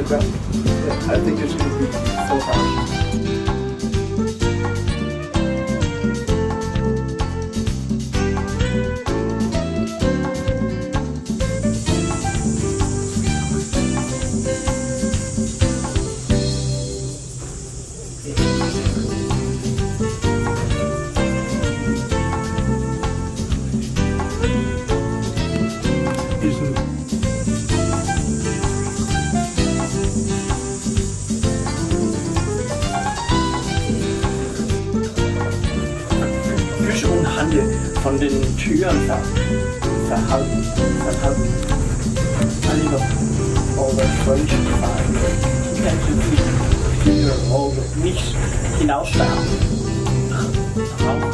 but I think it's going to be so harsh. Fisch und Handel von den Türen verhalten. Oliver oder French Fry. Nicht hinaussterben.